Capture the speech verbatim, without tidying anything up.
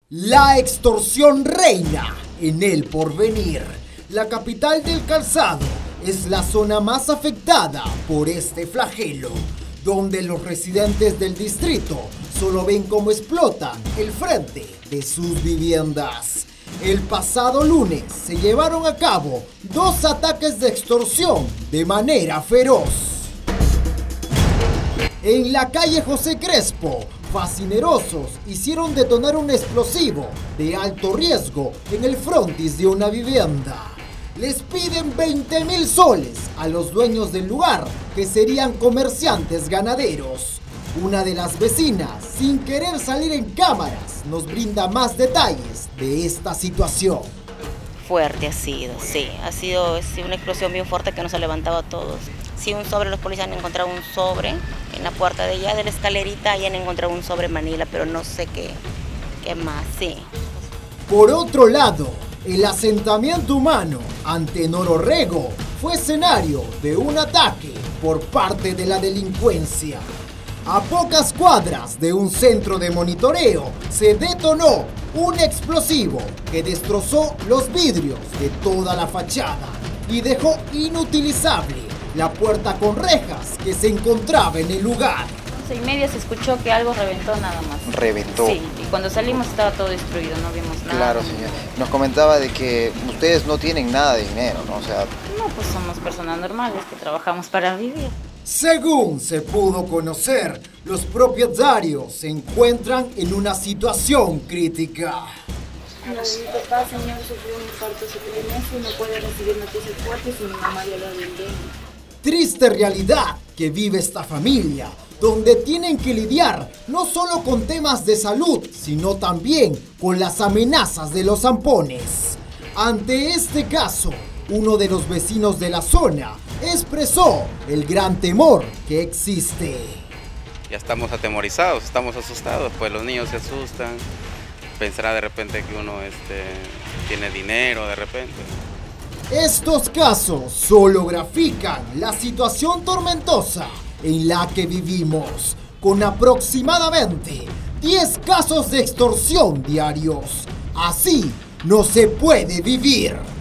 La extorsión reina en El Porvenir. La capital del calzado es la zona más afectada por este flagelo, donde los residentes del distrito solo ven cómo explotan el frente de sus viviendas. El pasado lunes se llevaron a cabo dos ataques de extorsión de manera feroz. En la calle José Crespo, fascinerosos hicieron detonar un explosivo de alto riesgo en el frontis de una vivienda. Les piden veinte mil soles a los dueños del lugar, que serían comerciantes ganaderos. Una de las vecinas, sin querer salir en cámaras, nos brinda más detalles de esta situación. Fuerte ha sido, sí, ha sido sí, una explosión bien fuerte que nos ha levantado a todos. Sí, un sobre, los policías han encontrado un sobre en la puerta de allá, de la escalerita, y han encontrado un sobre Manila, pero no sé qué, qué más, sí. Por otro lado, el asentamiento humano ante Nororrego fue escenario de un ataque por parte de la delincuencia. A pocas cuadras de un centro de monitoreo se detonó un explosivo que destrozó los vidrios de toda la fachada y dejó inutilizable la puerta con rejas que se encontraba en el lugar. once y media se escuchó que algo reventó nada más. ¿Reventó? Sí, y cuando salimos estaba todo destruido, no vimos nada. Claro, señor. Nos comentaba de que ustedes no tienen nada de dinero, ¿no? O sea... No, pues somos personas normales que trabajamos para vivir. Según se pudo conocer, los propietarios se encuentran en una situación crítica. No, mi papá, señor, sufrió un infarto hace tres meses y no puede recibir noticias fuertes y mi mamá ya lo vendieron. Triste realidad que vive esta familia, donde tienen que lidiar no solo con temas de salud, sino también con las amenazas de los zampones. Ante este caso, uno de los vecinos de la zona expresó el gran temor que existe. Ya estamos atemorizados, estamos asustados, pues los niños se asustan, pensará de repente que uno este, tiene dinero de repente. Estos casos solo grafican la situación tormentosa en la que vivimos, con aproximadamente diez casos de extorsión diarios. Así no se puede vivir.